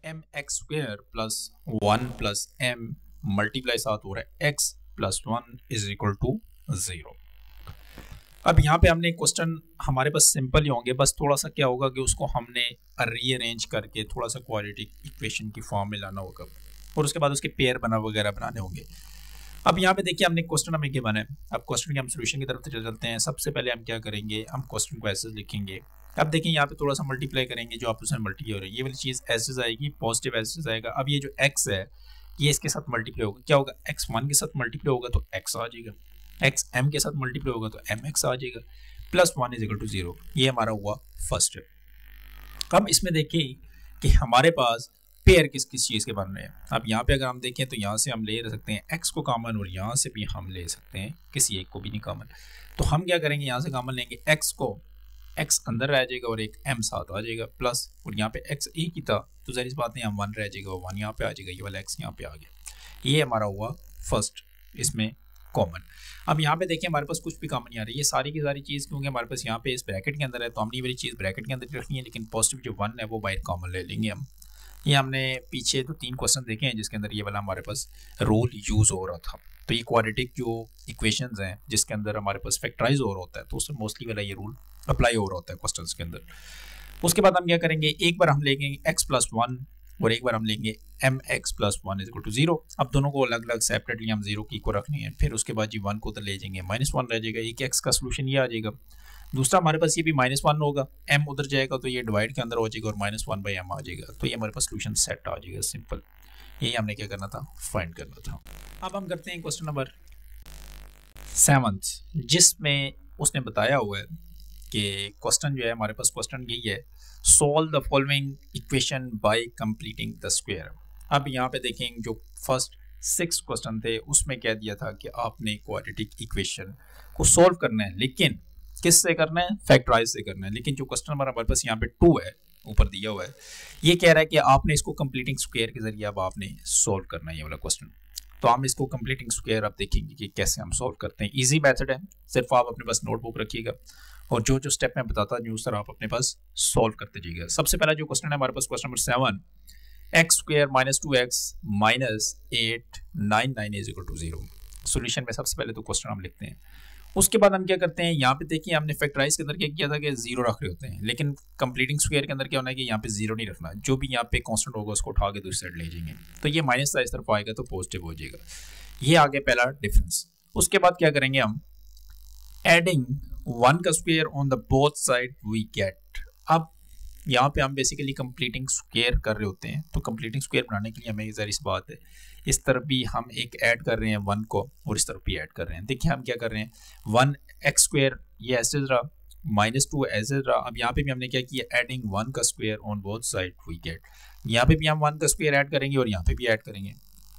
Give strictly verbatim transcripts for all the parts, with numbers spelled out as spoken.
M X square plus one plus M multiply साथ हो रहा है X plus one is equal to zero. अब यहाँ पे हमने क्वेश्चन हमारे पास सिंपल ही होंगे, बस थोड़ा सा क्या होगा कि उसको हमने रीअरेंज करके थोड़ा सा क्वाड्रेटिक इक्वेशन की फॉर्म में लाना होगा और उसके बाद उसके पेयर बना वगैरह बनाने होंगे। अब यहाँ पे देखिए हमने क्वेश्चन हमें क्या बना है। अब क्वेश्चन के हम सोल्यूशन की तरफ चल चलते हैं। सबसे पहले हम क्या करेंगे, हम क्वेश्चन को ऐसे लिखेंगे। अब देखिए यहाँ पे थोड़ा सा मल्टीप्लाई करेंगे, जो आपस में मल्टीप्लाई हो रही है ये वाली चीज़ ऐसे आएगी, पॉजिटिव ऐसे आएगा। अब ये जो एक्स है ये इसके साथ मल्टीप्लाई होगा, क्या होगा, एक्स वन के साथ मल्टीप्लाई होगा तो एक्स आ जाएगा, एक्स एम के साथ मल्टीप्लाई होगा तो एम एक्स आ जाएगा, plus one is equal to zero. ये हमारा हुआ फर्स्ट है। अब इसमें देखिए कि हमारे पास पेयर किस किस चीज़ के बन रहे हैं। अब यहाँ पे अगर हम देखें तो यहाँ से हम ले सकते हैं एक्स को कॉमन और यहाँ से भी हम ले सकते हैं किसी एक को भी नहीं कॉमन। तो हम क्या करेंगे, यहाँ से कॉमन लेंगे एक्स को, एक्स अंदर रह जाएगा और एक एम साथ आ जाएगा प्लस, और यहाँ पे एक्स एक ही था तो जाहिर सी बात नहीं हम वन रह जाएगा, वन यहाँ पे आ जाएगा, ये वाला एक्स यहाँ पे आ गया। ये हमारा हुआ फर्स्ट इसमें कॉमन। अब यहाँ पे देखिए हमारे पास कुछ भी कॉमन नहीं आ रही, ये सारी की सारी चीज़ क्योंकि हमारे पास यहाँ पे इस ब्रैकेट के अंदर है तो हमने ये वाली चीज़ ब्रैकेट के अंदर रखनी है, लेकिन पॉजिटिव जो वन है वो बाहर कॉमन ले लेंगे हम। ये हमने पीछे तो तीन क्वेश्चन देखे हैं जिसके अंदर ये वाला हमारे पास रूल यूज़ हो रहा था। तो ये क्वाड्रेटिक जो इक्वेशंस हैं जिसके अंदर हमारे पास फैक्टराइज हो रहा होता है तो उसमें मोस्टली वाला ये रूल अप्लाई हो रहा होता है क्वेश्चंस के अंदर। उसके बाद हम क्या करेंगे, एक बार हम लेंगे एक्स प्लस वन और एक बार हम लेंगे M X plus one is equal to zero. अब दोनों को अलग अलग सेपरेटली हम जीरो की को रखनी है, फिर उसके बाद जी वन को तो ले जाएंगे, माइनस वन रह जाएगा, एक एक्स का सोल्यूशन ये आ जाएगा। दूसरा हमारे पास ये भी माइनस वन होगा, एम उधर जाएगा तो ये डिवाइड के अंदर हो जाएगा और माइनस वन बाई एम आ जाएगा, तो ये हमारे पास सोल्यूशन सेट आ जाएगा। सिंपल, यही हमने क्या करना था, फाइंड करना था। अब हम करते हैं क्वेश्चन नंबर सेवंथ, जिसमें उसने बताया हुआ है कि क्वेश्चन जो है हमारे पास क्वेश्चन यही है, solve the following equation by completing the square. अब यहाँ पे देखें जो फर्स्ट सिक्स क्वेश्चन थे उसमें कह दिया था कि आपने क्वाड्रेटिक इक्वेशन को सॉल्व करना है, लेकिन किस से करना है, फैक्टराइज से करना है। लेकिन जो क्वेश्चन नंबर हमारे पास यहाँ पे टू है ऊपर दिया हुआ है, ये कह रहा है कि आपने इसको कंप्लीटिंग स्क्वायर के जरिए अब आपने सॉल्व करना है ये वाला क्वेश्चन। तो हम इसको कंप्लीटिंग स्क्वायर अब देखेंगे कि कैसे हम सॉल्व करते हैं। इजी मेथड है, सिर्फ आप अपने पास नोटबुक रखिएगा और जो जो स्टेप मैं बताता हूँ उस तरह आप अपने पास सॉल्व करते जाइएगा। सबसे पहला जो क्वेश्चन है हमारे पास question number seven, X square minus two X minus eight nine nine is equal to zero. Solution में सबसे पहले तो क्वेश्चन हम लिखते हैं, उसके बाद हम क्या करते हैं, यहाँ पे देखिए हमने फैक्टराइज के अंदर क्या किया था कि जीरो रख रहे होते हैं, लेकिन कंप्लीटिंग स्क्वायर के अंदर क्या होना है कि यहाँ पे जीरो नहीं रखना, जो भी यहाँ पे कांस्टेंट होगा उसको उठा के दूसरी साइड ले जाएंगे, तो ये माइनस का इस तरफ आएगा तो पॉजिटिव हो जाएगा। ये आगे पहला डिफरेंस। उसके बाद क्या करेंगे हम, एडिंग वन का square on the both side we get. अब यहाँ पे हम बेसिकली कंप्लीटिंग स्क्वायर कर रहे होते हैं, तो कंप्लीटिंग स्क्वायर बनाने के लिए हमें ज़ाहिर सी बात है इस तरफ भी हम एक ऐड कर रहे हैं वन को और इस तरफ भी ऐड कर रहे हैं। देखिए हम क्या कर रहे हैं, वन एक्स स्क्वायर ये ऐसे रहा, माइनस टू ऐसे रहा। अब यहाँ पे भी हमने क्या किया, एडिंग वन का square on both side we get. यहाँ पे भी हम वन का स्क्वायर ऐड करेंगे और यहाँ पे भी ऐड करेंगे।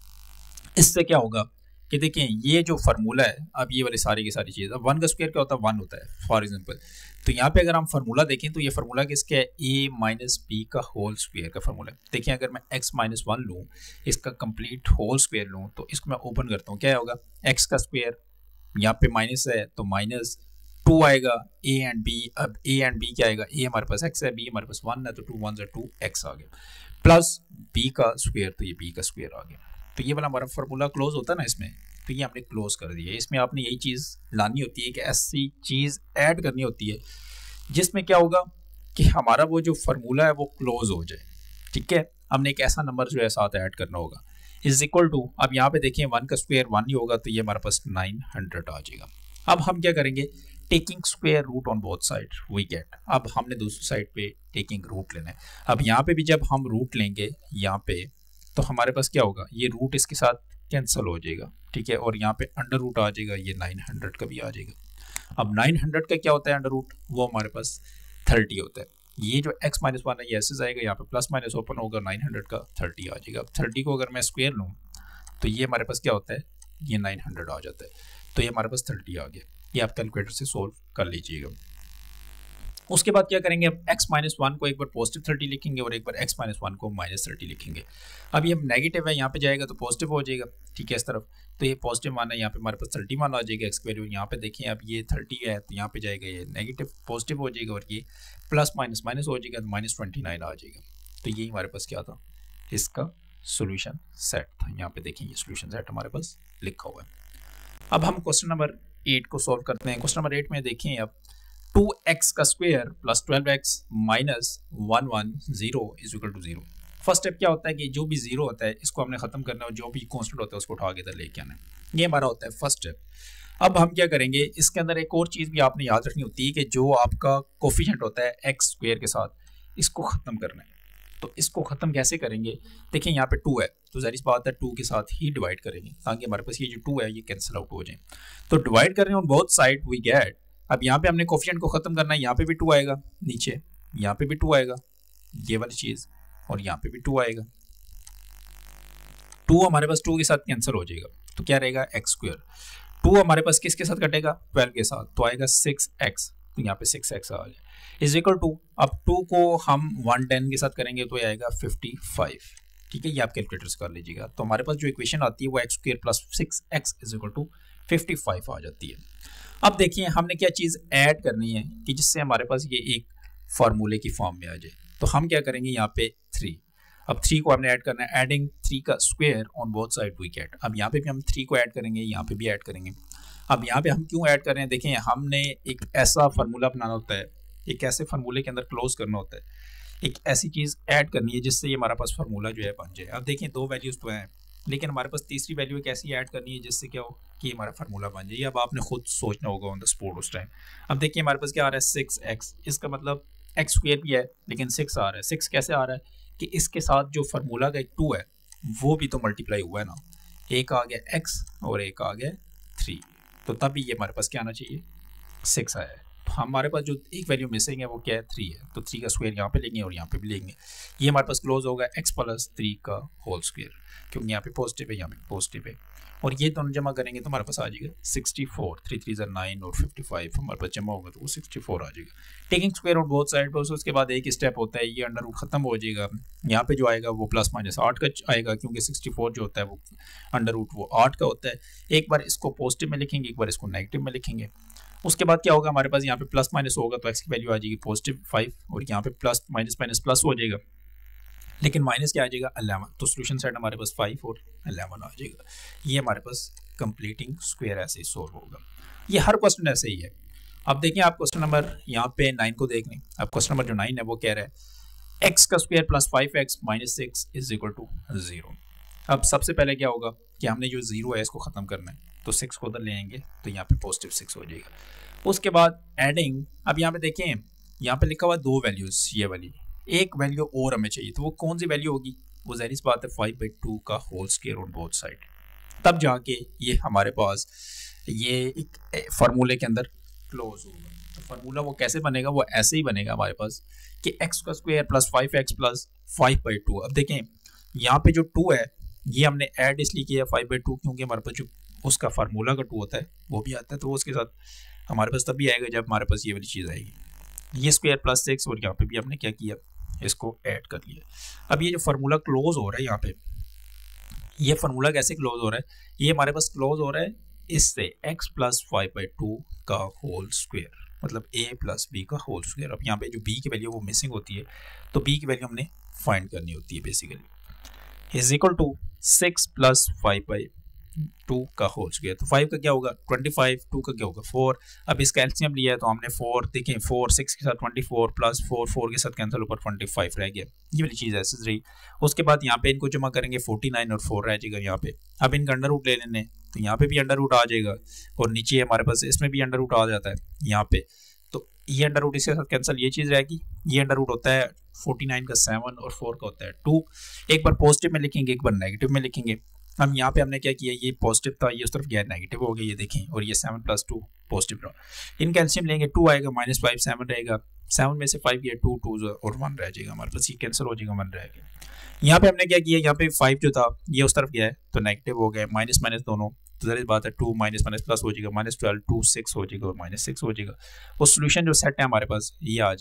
इससे क्या होगा कि देखें ये जो फार्मूला है, अब ये वाली सारी की सारी चीज़, अब वन का स्क्वायर क्या होता है, वन होता है फॉर एग्जांपल। तो यहाँ पे अगर हम फार्मूला देखें तो ये फार्मूला किसका है, ए माइनस बी का होल स्क्वायर का फार्मूला है। देखिए अगर मैं एक्स माइनस वन लूँ, इसका कंप्लीट होल स्क्वायर लूँ, तो इसको मैं ओपन करता हूँ, क्या होगा, एक्स का स्क्वायर, यहाँ पे माइनस है तो माइनस टू आएगा, ए एंड बी। अब ए एंड बी क्या आएगा, ए हमारे पास एक्स है, बी हमारे पास वन है, तो टू वन से टू एक्स आ गया, प्लस बी का स्क्वायर, तो ये बी का स्क्वायर आ गया। तो ये वाला हमारा फार्मूला क्लोज होता है ना इसमें, तो ये हमने क्लोज कर दिया। इसमें आपने यही चीज़ लानी होती है कि ऐसी चीज़ ऐड करनी होती है जिसमें क्या होगा कि हमारा वो जो फार्मूला है वो क्लोज हो जाए। ठीक है, हमने एक ऐसा नंबर जो है साथ ऐड करना होगा, इज इक्वल टू, अब यहाँ पे देखें वन का स्क्वायर वन ही होगा तो ये हमारे पास नाइन हंड्रेड आ जाएगा। अब हम क्या करेंगे, taking square root on both side we get. अब हमने दूसरी साइड पे टेकिंग रूट लेना है। अब यहाँ पे भी जब हम रूट लेंगे यहाँ पे, तो हमारे पास क्या होगा, ये रूट इसके साथ कैंसिल हो जाएगा, ठीक है, और यहाँ पे अंडर रूट आ जाएगा, ये नाइन हंड्रेड का भी आ जाएगा। अब नाइन हंड्रेड का क्या होता है अंडर रूट, वो हमारे पास थर्टी होता है। ये जो x माइनस वन है ये ऐसे जाएगा, यहाँ पे प्लस माइनस ओपन होगा, नाइन हंड्रेड का थर्टी आ जाएगा। अब थर्टी को अगर मैं स्क्वायर लूँ तो ये हमारे पास क्या होता है, ये नाइन हंड्रेड आ जाता है, तो ये हमारे पास थर्टी आ गया। ये आप कैलकुलेटर से सोल्व कर लीजिएगा। उसके बाद क्या करेंगे, अब x माइनस वन को एक बार पॉजिटिव थर्टी लिखेंगे और एक बार x माइनस वन को माइनस थर्टी लिखेंगे। अब ये नेगेटिव है, यहाँ पे जाएगा तो पॉजिटिव हो जाएगा, ठीक है, इस तरफ, तो ये पॉजिटिव मान है, यहाँ पे हमारे पास थर्टी मान आ जाएगा x वैल्यू। यहाँ पे देखिए अब ये थर्टी है तो यहाँ पे जाएगा ये नेगेटिव पॉजिटिव हो जाएगा और ये प्लस माइनस माइनस हो जाएगा तो माइनस ट्वेंटी नाइन आ जाएगा। तो यही हमारे पास क्या था, इसका सॉल्यूशन सेट था। यहाँ पे देखिए ये सॉल्यूशन सेट हमारे पास लिखा हुआ है। अब हम क्वेश्चन नंबर एट को सॉल्व करते हैं। क्वेश्चन नंबर एट में देखिए अब टू एक्स का square plus twelve X minus one one zero is equal to zero. First step क्या होता है कि जो भी जीरो होता है इसको हमने खत्म करना है और जो भी कांस्टेंट होता है उसको उठा के इधर लेके आना है। ये हमारा होता है फर्स्ट स्टेप। अब हम क्या करेंगे, इसके अंदर एक और चीज़ भी आपने याद रखनी होती है कि जो आपका कोफिशिएंट होता है एक्स स्क्वायर के साथ इसको ख़त्म करना है। तो इसको ख़त्म कैसे करेंगे, देखिए यहाँ पे टू है तो ज़ाहिर सी बात है टू के साथ ही डिवाइड करेंगे ताकि हमारे पास ये जो टू है ये कैंसिल आउट हो जाए। तो डिवाइड कर रहे हैं on both side we get. अब यहाँ पे हमने कोफिशिएंट को ख़त्म करना है, यहाँ पे भी टू आएगा, नीचे यहाँ पे भी टू आएगा, ये वाली चीज़, और यहाँ पे भी टू आएगा। टू हमारे पास टू के साथ कैंसिल हो जाएगा तो क्या रहेगा एक्स स्क्वायर। टू हमारे पास किसके साथ कटेगा, ट्वेल्व के साथ, तो आएगा सिक्स एक्स, तो यहाँ पे सिक्स एक्स आ गया इज इक्वल टू। अब टू को हम वन टेन के साथ करेंगे तो ये आएगा फिफ्टी फाइव। ठीक है, ये आप कैलकुलेटर्स कर लीजिएगा। तो हमारे पास जो इक्वेशन आती है वो X square plus six X is equal to fifty five आ जाती है। अब देखिए हमने क्या चीज़ ऐड करनी है कि जिससे हमारे पास ये एक फार्मूले की फॉर्म में आ जाए। तो हम क्या करेंगे, यहाँ पे थ्री, अब थ्री को हमने ऐड करना है, एडिंग थ्री का square on both side we get. अब यहाँ पे भी हम थ्री को ऐड करेंगे, यहाँ पे भी ऐड करेंगे। अब यहाँ पे हम क्यों ऐड कर रहे हैं, देखें हमने एक ऐसा फार्मूला बनाना होता है, एक ऐसे फार्मूले के अंदर क्लोज करना होता है, एक ऐसी चीज़ ऐड करनी है जिससे ये हमारा पास फार्मूला जो है बन जाए। अब देखिए दो वैल्यूज़ तो हैं लेकिन हमारे पास तीसरी वैल्यू एक ऐसी ऐड करनी है जिससे क्या हो कि हमारा फार्मूला बन जाए। अब आपने खुद सोचना होगा ऑन द स्पॉट उस टाइम। अब देखिए हमारे पास क्या आ रहा है सिक्स एक्स, इसका मतलब एक्स स्क्वायर भी है लेकिन सिक्स आ रहा है। सिक्स कैसे आ रहा है कि इसके साथ जो फार्मूला का एक टू है वो भी तो मल्टीप्लाई हुआ है ना, एक आ गया एक्स और एक आ गया थ्री, तो तभी ये हमारे पास क्या आना चाहिए, सिक्स आया है। तो हमारे पास जो एक वैल्यू मिसिंग है वो क्या है, थ्री है, तो थ्री का स्क्वायर यहाँ पे लेंगे और यहाँ पे भी लेंगे। ये हमारे पास क्लोज होगा एक्स प्लस थ्री का होल स्क्वायर, क्योंकि यहाँ पे पॉजिटिव है यहाँ पे पॉजिटिव है, और ये दोनों जमा करेंगे तो हमारे पास आ जाएगा सिक्सटी फोर, थ्री थ्री ज़र नाइन और फिफ्टी फाइव हमारे पास जमा होगा तो वो सिक्सटी फोर आ जाएगा। Taking square on both side, बस उसके बाद एक स्टेप होता है, ये अंडर रूट खत्म हो जाएगा। यहाँ पे जो आएगा वो प्लस माइनस आठ का आएगा क्योंकि सिक्सटी फोर जो होता है वो अंडर रूट वो आठ का होता है। एक बार इसको पॉजिटिव में लिखेंगे, एक बार इसको नेगेटिव में लिखेंगे। उसके बाद क्या होगा, हमारे पास यहाँ पे प्लस माइनस होगा तो एक्स की वैल्यू आ जाएगी पॉजिटिव फाइव, और यहाँ पे प्लस माइनस माइनस प्लस हो जाएगा लेकिन माइनस क्या आ जाएगा इलेवन, तो सोल्यूशन सेट हमारे पास फाइव और इलेवन आ जाएगा। ये हमारे पास कंप्लीटिंग स्क्वायर ऐसे ही सोल्व होगा। ये हर क्वेश्चन ऐसे ही है। अब देखिए आप क्वेश्चन नंबर यहाँ पे नाइन को देख लें। अब क्वेश्चन नंबर जो नाइन है वो कह रहा है एक्स का square plus five X minus six is equal to zero. अब सबसे पहले क्या होगा कि हमने जो जीरो है इसको खत्म करना है, तो सिक्स को उधर ले आएंगे तो यहाँ पे पॉजिटिव सिक्स हो जाएगा। उसके बाद एडिंग, अब यहाँ पे देखें यहाँ पे लिखा हुआ दो वैल्यूज, ये वाली एक वैल्यू और हमें चाहिए, तो वो कौन सी वैल्यू होगी, वो ज़ाहिर सी बात है फाइव बाई टू का whole square on both side. तब जाके ये हमारे पास ये एक फार्मूले के अंदर क्लोज होगा। तो फार्मूला वो कैसे बनेगा, वो ऐसे ही बनेगा हमारे पास कि एक्स का square plus five X plus five by two. अब देखें यहाँ पे जो टू है ये हमने ऐड इसलिए किया फाइव बाई टू क्योंकि हमारे पास जो उसका फार्मूला का टू होता है वो भी आता है, तो उसके साथ हमारे पास तभी आएगा जब हमारे पास ये वाली चीज़ आएगी। ये स्क्वायर प्लस सिक्स और यहाँ पे भी हमने क्या किया, इसको ऐड कर लिया। अब ये जो फार्मूला क्लोज हो रहा है यहाँ पे, ये फार्मूला कैसे क्लोज हो रहा है, ये हमारे पास क्लोज हो रहा है इससे X plus five by two का होल स्क्वायर, मतलब ए प्लस बी का होल स्क्वायर। अब यहाँ पे जो बी की वैल्यू वो मिसिंग होती है तो बी की वैल्यू हमने फाइंड करनी होती है basically. Is equal to six plus five by two का होल स्क्वायर, तो फाइव का क्या होगा ट्वेंटी फाइव, टू का क्या होगा फोर। अब इसका एलसीएम लिया है तो हमने फोर, देखें फोर सिक्स के साथ twenty four plus four four के साथ कैंसिल ऊपर ट्वेंटी फाइव रह गया, ये वाली चीज़ ऐसे रही। उसके बाद यहाँ पे इनको जमा करेंगे फोर्टी नाइन और फोर रह जाएगा यहाँ पे। अब इनका अंडर रूट ले लेने तो यहाँ पे भी अंडर रूट आ जाएगा और नीचे हमारे पास इसमें भी अंडर रूट आ जाता है यहाँ पे, तो ये अंडर रूट इसके साथ कैंसिल, ये चीज़ रहेगी। ये अंडर रूट होता है फोर्टी नाइन का सेवन और फोर का होता है टू। एक बार पॉजिटिव में लिखेंगे एक बार नेगेटिव में लिखेंगे। हम यहाँ पे हमने क्या किया, ये पॉजिटिव था ये उस तरफ गया नेगेटिव हो गया, ये देखें, और ये सेवन प्लस टू पॉजिटिव रहा। इनका एलसीएम लेंगे टू आएगा माइनस फाइव, सेवन रहेगा, सेवन में से फाइव गया टू, टू और वन रह जाएगा हमारे पास, ये कैंसिल हो जाएगा, वन रहेगा। यहाँ पे हमने क्या किया, यहाँ पे फाइव जो था ये उस तरफ गया है तो नेगेटिव हो गया, माइनस माइनस दोनों, तो जरूरी बात है टू माइनस माइनस प्लस हो जाएगा, माइनस ट्वेल्व टू सिक्स हो जाएगा और माइनस सिक्स हो जाएगा। वो सोल्यूशन जो सेट है हमारे पास ये आ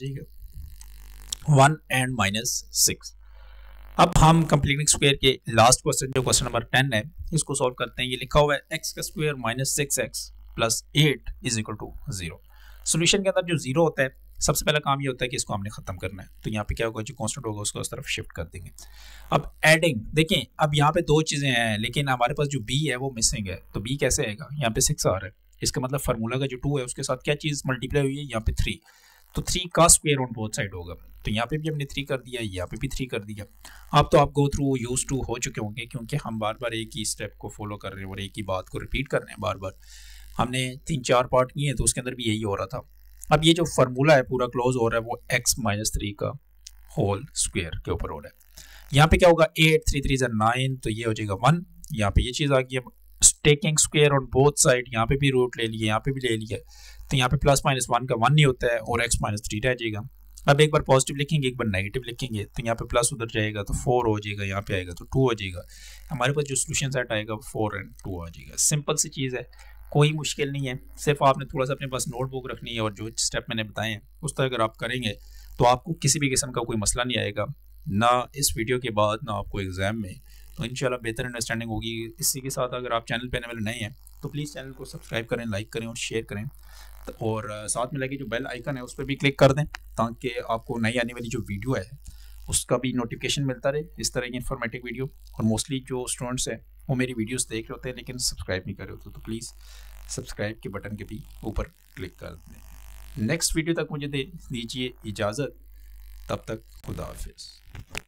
जाएगा वन एंड माइनस सिक्स। अब हम कंप्लीटिंग स्क्वायर के लास्ट क्वेश्चन जो क्वेश्चन नंबर टेन है इसको सॉल्व करते हैं। ये लिखा हुआ है एक्स का square minus six X plus eight is equal to zero. Solution के अंदर जो जीरो होता है सबसे पहला काम ये होता है कि इसको हमने खत्म करना है, तो यहाँ पे क्या होगा, जो कांस्टेंट होगा उसको उस तरफ शिफ्ट कर देंगे। अब एडिंग देखें, अब यहाँ पे दो चीज़ें हैं लेकिन हमारे पास जो बी है वो मिसिंग है, तो बी कैसे आएगा, यहाँ पे सिक्स आ रहा है, इसका मतलब फार्मूला का जो टू है उसके साथ क्या चीज़ मल्टीप्लाई हुई है, यहाँ पे थ्री, तो थ्री का स्क्वायर ऑन बोथ साइड होगा, तो यहाँ पे भी हमने थ्री कर दिया, यहाँ पे भी थ्री कर दिया। अब तो आप गो थ्रू यूज टू हो चुके होंगे क्योंकि हम बार बार एक ही स्टेप को फॉलो कर रहे हैं और एक ही बात को रिपीट कर रहे हैं बार बार, हमने तीन चार पार्ट किए हैं तो उसके अंदर भी यही हो रहा था। अब ये जो फार्मूला है पूरा क्लोज हो रहा है वो एक्स माइनस थ्री का होल स्क्वायर के ऊपर हो रहा है। यहाँ पे क्या होगा, एट थ्री थ्री ज़ा नाइन, तो ये हो जाएगा वन, यहाँ पे ये चीज़ आ गई। अब taking square on both side, यहाँ पे भी रूट ले लिए, यहाँ पे भी ले लिया, तो यहाँ पे प्लस माइनस वन का वन नहीं होता है और एक्स माइनस थ्री रह जाएगा। अब एक बार पॉजिटिव लिखेंगे एक बार नेगेटिव लिखेंगे, तो यहाँ पे प्लस उधर जाएगा तो फोर हो जाएगा, यहाँ पे आएगा तो टू हो जाएगा। हमारे पास जो सोल्यूशन सेट आएगा वो फोर एंड टू आ जाएगा। सिंपल सी चीज़ है, कोई मुश्किल नहीं है, सिर्फ आपने थोड़ा सा अपने पास नोटबुक रखनी है और जो स्टेप मैंने बताए हैं उस तरह अगर आप करेंगे तो आपको किसी भी किस्म का कोई मसला नहीं आएगा, ना इस वीडियो के बाद ना आपको एग्जाम में, तो इंशाल्लाह बेहतर अंडरस्टैंडिंग होगी। इसी के साथ अगर आप चैनल पे आने वाले नए हैं तो प्लीज़ चैनल को सब्सक्राइब करें, लाइक करें और शेयर करें, और साथ में लगी जो बेल आइकन है उस पर भी क्लिक कर दें ताकि आपको नई आने वाली जो वीडियो है उसका भी नोटिफिकेशन मिलता रहे, इस तरह की इन्फॉर्मेटिव वीडियो। और मोस्टली जो स्टूडेंट्स हैं वो मेरी वीडियोस देख रहे होते हैं लेकिन सब्सक्राइब नहीं कर रहे होते, तो प्लीज़ सब्सक्राइब के बटन के भी ऊपर क्लिक कर दें। नेक्स्ट वीडियो तक मुझे दे दीजिए इजाज़त, तब तक खुदा हाफिज़।